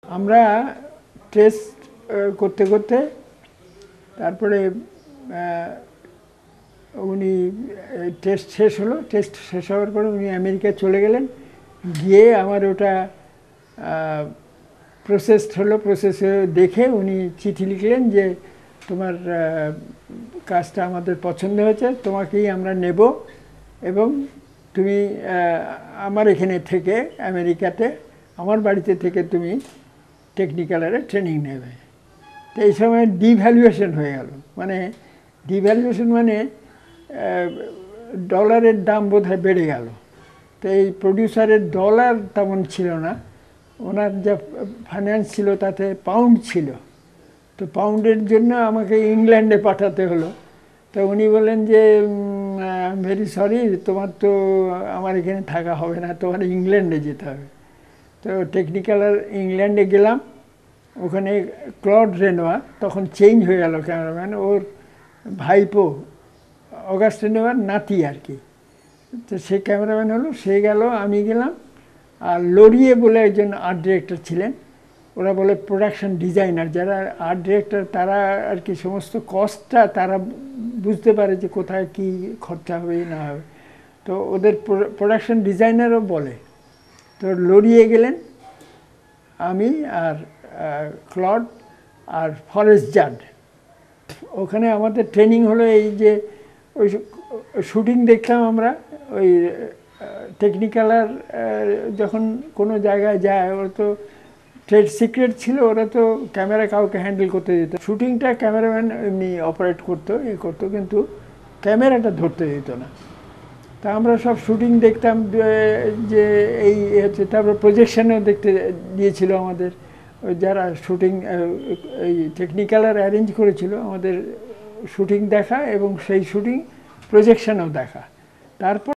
আমরা টেস্ট করতে করতে তারপরে উনি টেস্ট শেষ হলো। টেস্ট শেষ হওয়ার পরে উনি আমেরিকা চলে গেলেন। গিয়ে আমার ওটা প্রসেসড হলো। প্রসেসে দেখে উনি চিঠি লিখলেন যে তোমার কাজটা আমাদের পছন্দ হয়েছে, তোমাকেই আমরা নেব এবং তুমি আমার এখানে থেকে আমেরিকাতে আমার বাড়িতে থেকে তুমি টেকনিক্যালারে ট্রেনিং নেবে। তো এই সময় ডিভ্যালুয়েশন হয়ে গেল। মানে ডিভ্যালুয়েশন মানে ডলারের দাম বোধহয় বেড়ে গেল। তো এই প্রডিউসারের ডলার তেমন ছিল না, ওনার যা ফাইন্যান্স ছিল তাতে পাউন্ড ছিল। তো পাউন্ডের জন্য আমাকে ইংল্যান্ডে পাঠাতে হলো। তো উনি বললেন যে ভেরি সরি, তোমার তো আমার এখানে থাকা হবে না, তোমার ইংল্যান্ডে যেতে হবে। তো টেকনিক্যালার ইংল্যান্ডে গেলাম। ওখানে ক্লড রেনোয়া, তখন চেঞ্জ হয়ে গেল ক্যামেরাম্যান, ওর ভাইপো অগাস্ট রেনোয়ার নাতি আর কি। তো সে ক্যামেরাম্যান হলো, সে গেল, আমি গেলাম। আর লরিয়ে বলে একজন আর্ট ডিরেক্টর ছিলেন, ওরা বলে প্রোডাকশন ডিজাইনার। যারা আর্ট ডিরেক্টর তারা আর কি সমস্ত কস্টটা তারা বুঝতে পারে যে কোথায় কি খরচা হবে না হবে। তো ওদের প্রোডাকশন ডিজাইনারও বলে। তো লরিয়ে গেলেন আমি আর ক্লড আর ফরেস্ট জাড। ওখানে আমাদের ট্রেনিং হলো এই যে ওই শুটিং দেখলাম আমরা। ওই টেকনিক্যালার যখন কোনো জায়গায় যায়, ওরা তো ট্রেড সিক্রেট ছিল, ওরা তো ক্যামেরা কাউকে হ্যান্ডেল করতে দিত। শুটিংটা ক্যামেরাম্যান এমনি অপারেট করতো, করতো, কিন্তু ক্যামেরাটা ধরতে দিত না। তা আমরা সব শুটিং দেখতাম যে এই হচ্ছে। তারপর প্রজেকশনেও দেখতে দিয়েছিল আমাদের ওই যারা শুটিং, এই টেকনিক্যালার অ্যারেঞ্জ করেছিল আমাদের শুটিং দেখা এবং সেই শুটিং প্রজেকশনেও দেখা। তারপর